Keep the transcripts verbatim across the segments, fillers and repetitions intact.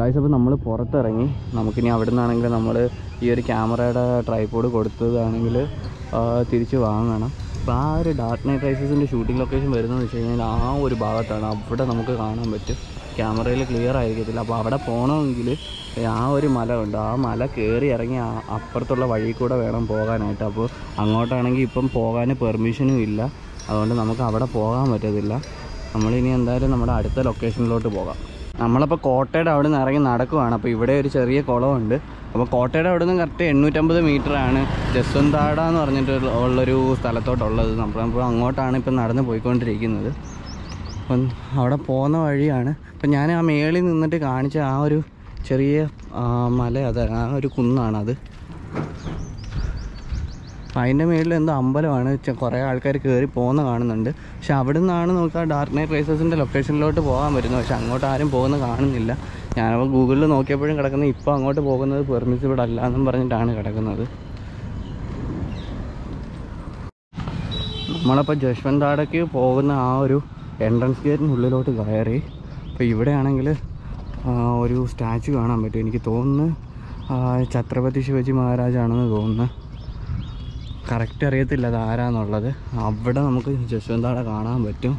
Guys, അപ്പോൾ നമ്മൾ പുറത്തിറങ്ങി. നമുക്കിനി അവിടെ നിന്നാണെങ്കിൽ നമ്മൾ ഈ ഒരു ക്യാമറയുടെ ട്രൈപോഡ് കൊടുത്തതാണെങ്കിൽ തിരിച്ച് വാങ്ങണം. അപ്പോൾ ആ ഒരു ഡാർക്ക് നൈറ്റ് റൈസസിൻ്റെ ഷൂട്ടിംഗ് ലൊക്കേഷൻ വരുന്നതെന്ന് വെച്ച് കഴിഞ്ഞാൽ ആ ഒരു ഭാഗത്താണ്. അവിടെ നമുക്ക് കാണാൻ പറ്റും. ക്യാമറയിൽ ക്ലിയർ ആയിരിക്കത്തില്ല. അപ്പോൾ അവിടെ പോകണമെങ്കിൽ ആ ഒരു മല ഉണ്ട്, ആ മല കയറി ഇറങ്ങി അപ്പുറത്തുള്ള വഴി കൂടെ വേണം പോകാനായിട്ട്. അപ്പോൾ അങ്ങോട്ടാണെങ്കിൽ ഇപ്പം പോകാൻ പെർമിഷനും ഇല്ല. അതുകൊണ്ട് നമുക്ക് അവിടെ പോകാൻ പറ്റത്തില്ല. നമ്മളിനി എന്തായാലും നമ്മുടെ അടുത്ത ലൊക്കേഷനിലോട്ട് പോകാം. നമ്മളപ്പോൾ കോട്ടയുടെ അവിടെ നിന്ന് ഇറങ്ങി നടക്കുവാണ്. അപ്പോൾ ഇവിടെ ഒരു ചെറിയ കുളമുണ്ട്. അപ്പോൾ കോട്ടയുടെ അവിടെ നിന്ന് കറക്റ്റ് എണ്ണൂറ്റമ്പത് മീറ്ററാണ് ജസ്വന്താട എന്ന് പറഞ്ഞിട്ട് ഉള്ളൊരു സ്ഥലത്തോട്ടുള്ളത്. നമ്മളപ്പോൾ അങ്ങോട്ടാണ് ഇപ്പം നടന്ന് പോയിക്കൊണ്ടിരിക്കുന്നത്. അപ്പം അവിടെ പോകുന്ന വഴിയാണ്. അപ്പം ഞാൻ ആ മേളിൽ നിന്നിട്ട് കാണിച്ച ആ ഒരു ചെറിയ മല, അത് ആ ഒരു കുന്നാണത്. അപ്പം അതിൻ്റെ മേളിൽ എന്തോ അമ്പലമാണ്. കുറേ ആൾക്കാർ കയറി പോകുന്ന കാണുന്നുണ്ട്. പക്ഷെ അവിടെ നിന്നാണ് നമുക്ക് ആ ഡാർക്ക് നൈറ്റ് റൈസസിൻ്റെ ലൊക്കേഷനിലോട്ട് പോകാൻ പറ്റുന്നത്. പക്ഷെ അങ്ങോട്ട് ആരും പോകുന്ന കാണുന്നില്ല. ഞാനപ്പോൾ ഗൂഗിളിൽ നോക്കിയപ്പോഴും കിടക്കുന്നത് ഇപ്പോൾ അങ്ങോട്ട് പോകുന്നത് പെർമിസിബിൾ അല്ല എന്നും പറഞ്ഞിട്ടാണ് കിടക്കുന്നത്. നമ്മളപ്പോൾ ജശ്വന്താടയ്ക്ക് പോകുന്ന ആ ഒരു എൻട്രൻസ് ഗേറ്റിനുള്ളിലോട്ട് കയറി. അപ്പോൾ ഇവിടെയാണെങ്കിൽ ഒരു സ്റ്റാച്ചു കാണാൻ പറ്റും. എനിക്ക് തോന്നുന്നു ഛത്രപതി ശിവജി മഹാരാജാണെന്ന് തോന്നുന്നു. കറക്റ്റ് അറിയത്തില്ല അത് ആരാന്നുള്ളത്. അവിടെ നമുക്ക് ജശ്വന്താട കാണാൻ പറ്റും.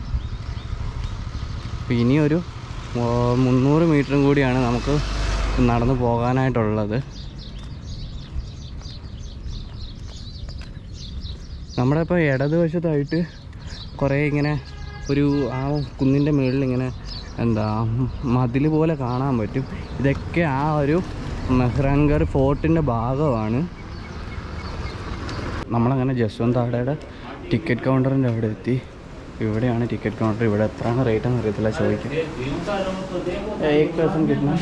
അപ്പോൾ ഇനിയൊരു മുന്നൂറ് മീറ്ററും കൂടിയാണ് നമുക്ക് നടന്നു പോകാനായിട്ടുള്ളത്. നമ്മുടെ ഇപ്പോൾ ഇടതുവശത്തായിട്ട് കുറേ ഇങ്ങനെ ഒരു ആ കുന്നിൻ്റെ മുകളിൽ ഇങ്ങനെ എന്താ മതിൽ പോലെ കാണാൻ പറ്റും. ഇതൊക്കെ ആ ഒരു മെഹ്റാൻഗർ ഫോർട്ടിൻ്റെ ഭാഗമാണ്. നമ്മളങ്ങനെ ജസ്വന്താടയുടെ ടിക്കറ്റ് കൗണ്ടറിൻ്റെ അവിടെ എത്തി. ഇവിടെയാണ് ടിക്കറ്റ് കൗണ്ടർ. ഇവിടെ എത്രയാണ് റേറ്റ് എന്ന് അറിയത്തില്ല, ചോദിക്കും. ഏക് പേഴ്സൺ കിട്ടുന്ന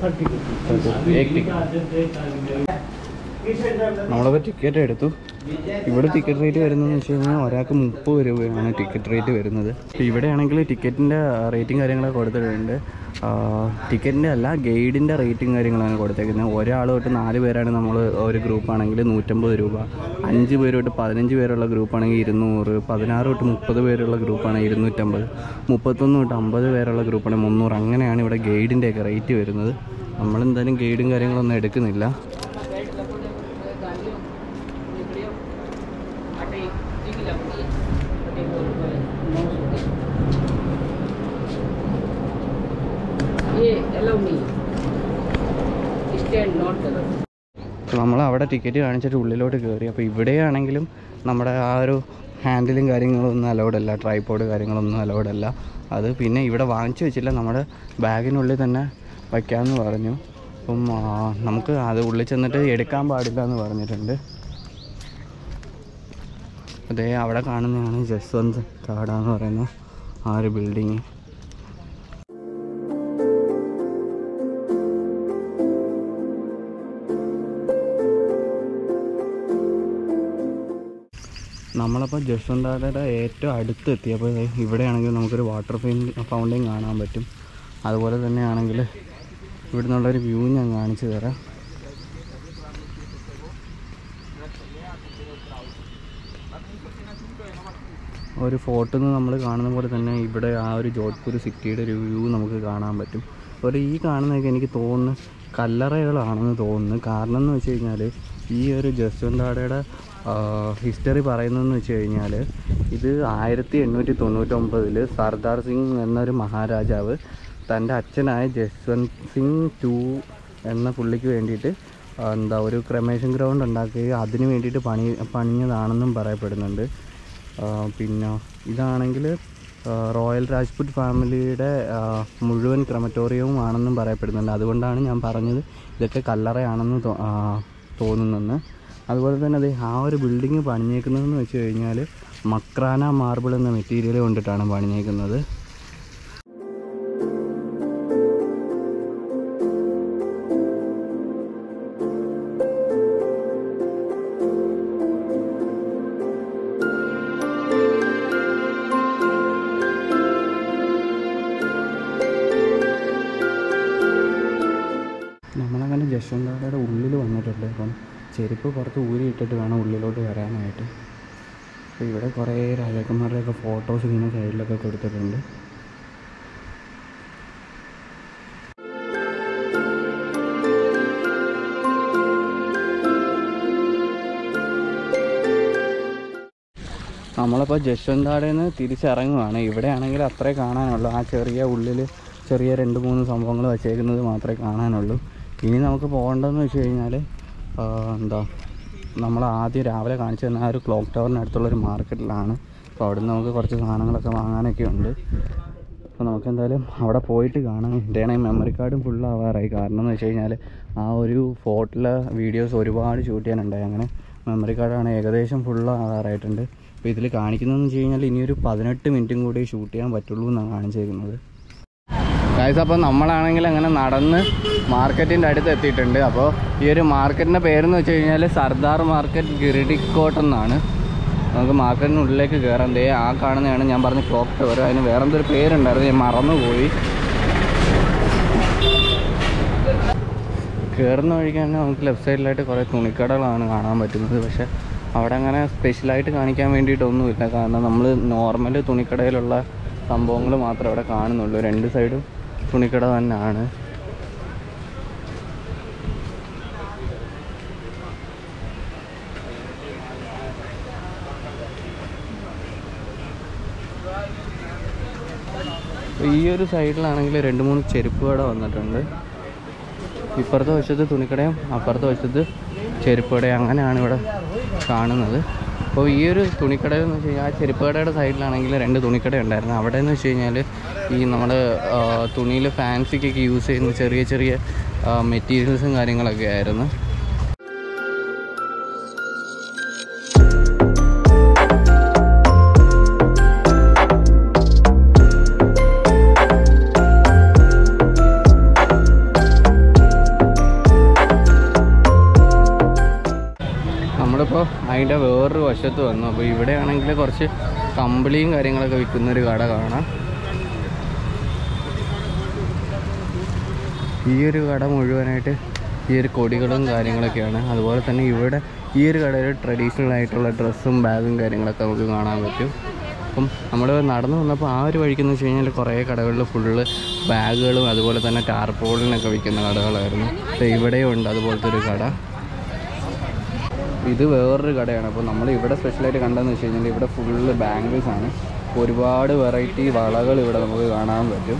നമ്മളിപ്പോൾ ടിക്കറ്റ് എടുത്തു. ഇവിടെ ടിക്കറ്റ് റേറ്റ് വരുന്നതെന്ന് വെച്ച് കഴിഞ്ഞാൽ ഒരാൾക്ക് മുപ്പത് രൂപയാണ് ടിക്കറ്റ് റേറ്റ് വരുന്നത്. ഇവിടെയാണെങ്കിൽ ടിക്കറ്റിൻ്റെ റേറ്റും കാര്യങ്ങളൊക്കെ കൊടുത്തിട്ടുണ്ട്. ടിക്കറ്റിൻ്റെ അല്ല, ഗൈഡിൻ്റെ റേറ്റും കാര്യങ്ങളാണ് കൊടുത്തേക്കുന്നത്. ഒരാൾ തൊട്ട് നാല് പേരാണ് നമ്മൾ ഒരു ഗ്രൂപ്പാണെങ്കിൽ നൂറ്റമ്പത് രൂപ, അഞ്ച് പേര് തൊട്ട് പതിനഞ്ച് പേരുള്ള ഗ്രൂപ്പാണെങ്കിൽ ഇരുന്നൂറ്, പതിനാറ് തൊട്ട് മുപ്പത് പേരുള്ള ഗ്രൂപ്പാണെങ്കിൽ ഇരുന്നൂറ്റമ്പത്, മുപ്പത്തൊന്ന് തൊട്ട് അമ്പത് പേരുള്ള ഗ്രൂപ്പാണെങ്കിൽ മുന്നൂറ്. അങ്ങനെയാണ് ഇവിടെ ഗൈഡിൻ്റെയൊക്കെ റേറ്റ് വരുന്നത്. നമ്മളെന്തായാലും ഗൈഡും കാര്യങ്ങളൊന്നും എടുക്കുന്നില്ല. നമ്മൾ അവിടെ ടിക്കറ്റ് കാണിച്ചിട്ട് ഉള്ളിലോട്ട് കയറി. അപ്പോൾ ഇവിടെയാണെങ്കിലും നമ്മുടെ ആ ഒരു ഹാൻഡിലും കാര്യങ്ങളൊന്നും അലൗഡല്ല, ട്രൈപോഡ് കാര്യങ്ങളൊന്നും അലൗഡല്ല. അത് പിന്നെ ഇവിടെ വാങ്ങിച്ചു വെച്ചില്ല, നമ്മുടെ ബാഗിനുള്ളിൽ തന്നെ വയ്ക്കാമെന്ന് പറഞ്ഞു. അപ്പം നമുക്ക് അത് ഉള്ളിൽ ചെന്നിട്ട് എടുക്കാൻ പാടില്ല എന്ന് പറഞ്ഞിട്ടുണ്ട്. അതേ അവിടെ കാണുന്നതാണ് ജസ്വന്ത് കാട എന്ന് പറയുന്ന ആ ഒരു ബിൽഡിങ്. നമ്മളപ്പോൾ ജസ്വന്താടയുടെ ഏറ്റവും അടുത്ത് എത്തിയപ്പോൾ ഇവിടെയാണെങ്കിൽ നമുക്കൊരു വാട്ടർ ഫൗണ്ടെയിൻ കാണാൻ പറ്റും. അതുപോലെ തന്നെയാണെങ്കിൽ ഇവിടെ നിന്നുള്ളൊരു വ്യൂ ഞാൻ കാണിച്ചു തരാം. ഒരു ഫോട്ടിൽ നിന്ന് നമ്മൾ കാണുന്ന പോലെ തന്നെ ഇവിടെ ആ ഒരു ജോധ്പൂർ സിറ്റിയുടെ ഒരു വ്യൂ നമുക്ക് കാണാൻ പറ്റും. ഒരു ഈ കാണുന്നതൊക്കെ എനിക്ക് തോന്നുന്നു കല്ലറകളാണെന്ന് തോന്നുന്നു. കാരണം എന്ന് വെച്ച് കഴിഞ്ഞാൽ ഈ ഒരു ജസ്വന്താടയുടെ ഹിസ്റ്ററി പറയുന്നതെന്ന് വെച്ച് കഴിഞ്ഞാൽ ഇത് ആയിരത്തി എണ്ണൂറ്റി തൊണ്ണൂറ്റൊമ്പതിൽ സർദാർ സിംഗ് എന്നൊരു മഹാരാജാവ് തൻ്റെ അച്ഛനായ ജസ്വന്ത് സിംഗ് ടു എന്ന പുള്ളിക്ക് വേണ്ടിയിട്ട് എന്താ ഒരു ക്രമേഷൻ ഗ്രൗണ്ട് ഉണ്ടാക്കുകയും അതിന് വേണ്ടിയിട്ട് പണി പണിഞ്ഞതാണെന്നും പറയപ്പെടുന്നുണ്ട്. പിന്നെ ഇതാണെങ്കിൽ റോയൽ രാജ്പുത് ഫാമിലിയുടെ മുഴുവൻ ക്രമറ്റോറിയവും ആണെന്നും പറയപ്പെടുന്നുണ്ട്. അതുകൊണ്ടാണ് ഞാൻ പറഞ്ഞത് ഇതൊക്കെ കല്ലറയാണെന്ന് തോന്നുന്നെന്ന്. അതുപോലെ തന്നെ അത് ആ ഒരു ബിൽഡിങ് പണിഞ്ഞേക്കുന്നതെന്ന് വെച്ച് കഴിഞ്ഞാൽ മക്രാന മാർബിൾ എന്ന മെറ്റീരിയൽ കൊണ്ടിട്ടാണ് പണിഞ്ഞേക്കുന്നത്. നമ്മളങ്ങനെ ജസ്വന്താടയുടെ ഉള്ളിൽ വന്നിട്ടുണ്ട്. അപ്പം ചെരുപ്പ് പുറത്ത് ഊരിയിട്ടിട്ട് വേണം ഉള്ളിലോട്ട് വരാനായിട്ട്. അപ്പോൾ ഇവിടെ കുറേ രാജാക്കന്മാരുടെയൊക്കെ ഫോട്ടോസ് ഇങ്ങനെ സൈഡിലൊക്കെ കൊടുത്തിട്ടുണ്ട്. നമ്മളിപ്പോൾ ജശ്വന്താടയിൽ നിന്ന് തിരിച്ചിറങ്ങുവാണ്. ഇവിടെ ആണെങ്കിൽ അത്രേ കാണാനുള്ളൂ. ആ ചെറിയ ഉള്ളിൽ ചെറിയ രണ്ട് മൂന്ന് സംഭവങ്ങൾ വച്ചേക്കുന്നത് മാത്രമേ കാണാനുള്ളൂ. ഇനി നമുക്ക് പോകേണ്ടതെന്ന് വെച്ച് കഴിഞ്ഞാൽ എന്താ, നമ്മൾ ആദ്യം രാവിലെ കാണിച്ചു തന്ന ആ ഒരു ക്ലോക്ക് ടവറിനടുത്തുള്ളൊരു മാർക്കറ്റിലാണ്. അപ്പോൾ അവിടെ നിന്ന് നമുക്ക് കുറച്ച് സാധനങ്ങളൊക്കെ വാങ്ങാനൊക്കെ ഉണ്ട്. അപ്പോൾ നമുക്ക് എന്തായാലും അവിടെ പോയിട്ട് കാണാം. എൻ്റെ ആണെങ്കിൽ മെമ്മറി കാർഡും ഫുള്ളാവാറായി. കാരണം എന്ന് വെച്ച് കഴിഞ്ഞാൽ ആ ഒരു ഫോർട്ടിലെ വീഡിയോസ് ഒരുപാട് ഷൂട്ട് ചെയ്യാനുണ്ടായി. അങ്ങനെ മെമ്മറി കാർഡാണ് ഏകദേശം ഫുള്ളാവാറായിട്ടുണ്ട്. അപ്പോൾ ഇതിൽ കാണിക്കുന്നതെന്ന് വെച്ച് കഴിഞ്ഞാൽ ഇനിയൊരു പതിനെട്ട് മിനിറ്റും കൂടി ഷൂട്ട് ചെയ്യാൻ പറ്റുള്ളൂ എന്നാണ് കാണിച്ചേക്കുന്നത്. ഗൈസ്, അപ്പോൾ നമ്മളാണെങ്കിൽ അങ്ങനെ നടന്ന് മാർക്കറ്റിൻ്റെ അടുത്ത് എത്തിയിട്ടുണ്ട്. അപ്പോൾ ഈ ഒരു മാർക്കറ്റിൻ്റെ പേരെന്ന് വെച്ച് കഴിഞ്ഞാൽ സർദാർ മാർക്കറ്റ് ഗിരിഡിക്കോട്ട് എന്നാണ്. നമുക്ക് മാർക്കറ്റിനുള്ളിലേക്ക് കയറാം. ദേ ആ കാണുന്നതാണ് ഞാൻ പറഞ്ഞ ക്ലോക്ക് ടവർ. അതിന് വേറെ എന്തൊരു പേരുണ്ടായിരുന്നു, ഞാൻ മറന്നുപോയി. കയറുന്ന വഴിക്ക് തന്നെ നമുക്ക് ലെഫ്റ്റ് സൈഡിലായിട്ട് കുറേ തുണിക്കടകളാണ് കാണാൻ പറ്റുന്നത്. പക്ഷേ അവിടെ അങ്ങനെ സ്പെഷ്യലായിട്ട് കാണിക്കാൻ വേണ്ടിയിട്ടൊന്നുമില്ല. കാരണം നമ്മൾ നോർമൽ തുണിക്കടയിലുള്ള സംഭവങ്ങൾ മാത്രമേ അവിടെ കാണുന്നുള്ളൂ. രണ്ട് സൈഡും തുണിക്കട തന്നെയാണ്. ഈ ഒരു സൈഡിലാണെങ്കിൽ രണ്ട് മൂന്ന് ചെരുപ്പ് കട വന്നിട്ടുണ്ട്. ഇപ്പുറത്തെ വശത്ത് തുണിക്കടയും അപ്പുറത്തെ വശത്ത് ചെരുപ്പ് കടയും അങ്ങനെയാണ് ഇവിടെ കാണുന്നത്. അപ്പോൾ ഈ ഒരു തുണിക്കടയെന്ന് വെച്ച് കഴിഞ്ഞാൽ ആ ചെരുപ്പ് കടയുടെ സൈഡിലാണെങ്കിൽ രണ്ട് തുണിക്കട ഉണ്ടായിരുന്നു. അവിടെ എന്ന് വെച്ച് കഴിഞ്ഞാൽ ഈ നമ്മുടെ തുണിയിൽ ഫാൻസിക്കൊക്കെ യൂസ് ചെയ്യുന്ന ചെറിയ ചെറിയ മെറ്റീരിയൽസും കാര്യങ്ങളൊക്കെ ആയിരുന്നു. നമ്മളിപ്പോൾ അതിൻ്റെ വേറൊരു വശത്ത് വന്നു. അപ്പോൾ ഇവിടെയാണെങ്കിൽ കുറച്ച് കമ്പിളിയും കാര്യങ്ങളൊക്കെ വിൽക്കുന്നൊരു കട കാണാം. ഈ ഒരു കട മുഴുവനായിട്ട് ഈ ഒരു കൊടികളും കാര്യങ്ങളൊക്കെയാണ്. അതുപോലെ തന്നെ ഇവിടെ ഈ ഒരു കടയിൽ ട്രഡീഷണൽ ആയിട്ടുള്ള ഡ്രസ്സും ബാഗും കാര്യങ്ങളൊക്കെ നമുക്ക് കാണാൻ പറ്റും. അപ്പം നമ്മൾ നടന്നു വന്നപ്പോൾ ആ ഒരു വഴിക്കെന്ന് വെച്ച് കഴിഞ്ഞാൽ കുറേ കടകളിൽ ഫുള്ള് ബാഗുകളും അതുപോലെ തന്നെ ടാർപോളിനൊക്കെ വിൽക്കുന്ന കടകളായിരുന്നു. അപ്പോൾ ഇവിടെയും ഉണ്ട് അതുപോലത്തെ ഒരു കട. ഇത് വേറൊരു കടയാണ്. അപ്പോൾ നമ്മൾ ഇവിടെ സ്പെഷ്യലായിട്ട് കണ്ടതെന്ന് വെച്ച് കഴിഞ്ഞാൽ ഇവിടെ ഫുള്ള് ബാംഗിൾസ് ആണ്. ഒരുപാട് വെറൈറ്റി വളകൾ ഇവിടെ നമുക്ക് കാണാൻ പറ്റും.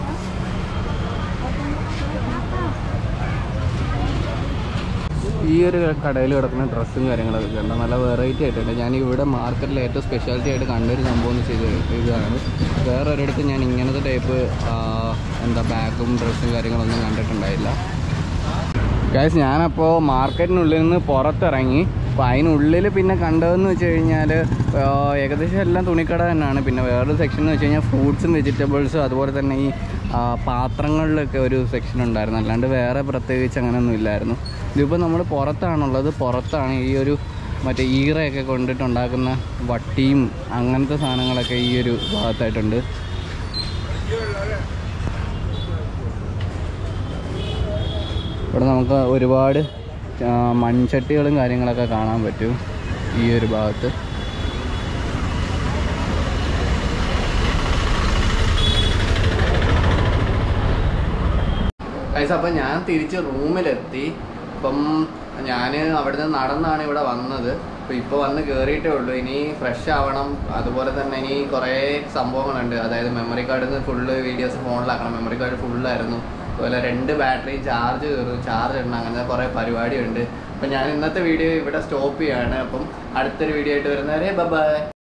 ഈ ഒരു കടയിൽ കിടക്കുന്ന ഡ്രസ്സും കാര്യങ്ങളൊക്കെ ഉണ്ട്. നല്ല വെറൈറ്റി ആയിട്ടുണ്ട്. ഞാൻ ഇവിടെ മാർക്കറ്റിൽ ഏറ്റവും സ്പെഷ്യാലിറ്റി ആയിട്ട് കണ്ടൊരു സംഭവം എന്ന് വെച്ചാൽ ഇതാണ്. വേറെ ഒരിടത്ത് ഞാൻ ഇങ്ങനത്തെ ടൈപ്പ് എന്താ ബാഗും ഡ്രസ്സും കാര്യങ്ങളൊന്നും കണ്ടിട്ടുണ്ടായില്ല. ഗൈസ്, ഞാനപ്പോൾ മാർക്കറ്റിനുള്ളിൽ നിന്ന് പുറത്തിറങ്ങി. അപ്പോൾ അതിനുള്ളിൽ പിന്നെ കണ്ടതെന്ന് വെച്ച് കഴിഞ്ഞാൽ ഏകദേശം എല്ലാം തുണിക്കട തന്നെയാണ്. പിന്നെ വേറൊരു സെക്ഷൻ എന്ന് വെച്ച് കഴിഞ്ഞാൽ ഫ്രൂട്ട്സും വെജിറ്റബിൾസും അതുപോലെ തന്നെ ഈ പാത്രങ്ങളിലൊക്കെ ഒരു സെക്ഷൻ ഉണ്ടായിരുന്നു. അല്ലാണ്ട് വേറെ പ്രത്യേകിച്ച് അങ്ങനെയൊന്നും ഇല്ലായിരുന്നു. ഇതിപ്പോൾ നമ്മൾ പുറത്താണുള്ളത്. പുറത്താണ് ഈ ഒരു മറ്റേ ഈറയൊക്കെ കൊണ്ടിട്ടുണ്ടാക്കുന്ന വട്ടിയും അങ്ങനത്തെ സാധനങ്ങളൊക്കെ ഈ ഒരു ഭാഗത്തായിട്ടുണ്ട്. ഇവിടെ നമുക്ക് ഒരുപാട് മൺചട്ടികളും കാര്യങ്ങളൊക്കെ കാണാൻ പറ്റും ഈ ഒരു ഭാഗത്ത്. ഗൈസ്, അപ്പം ഞാൻ തിരിച്ച് റൂമിലെത്തി. അപ്പം ഞാൻ അവിടെ നിന്ന് നടന്നാണ് ഇവിടെ വന്നത്. അപ്പോൾ ഇപ്പോൾ വന്ന് കയറിയിട്ടേ ഉള്ളൂ. ഇനി ഫ്രഷ് ആവണം. അതുപോലെ തന്നെ ഇനി കുറേ സംഭവങ്ങളുണ്ട്. അതായത് മെമ്മറി കാർഡിൽ നിന്ന് ഫുള്ള് വീഡിയോസ് ഫോണിലാക്കണം. മെമ്മറി കാർഡ് ഫുള്ളായിരുന്നു. അതുപോലെ രണ്ട് ബാറ്ററി ചാർജ് കയറും, ചാർജ് ഇടണം, അങ്ങനെ കുറേ പരിപാടിയുണ്ട്. അപ്പം ഞാൻ ഇന്നത്തെ വീഡിയോ ഇവിടെ സ്റ്റോപ്പ് ചെയ്യുകയാണ്. അപ്പം അടുത്തൊരു വീഡിയോ ആയിട്ട് വരുന്നവരെ ബൈ ബൈ.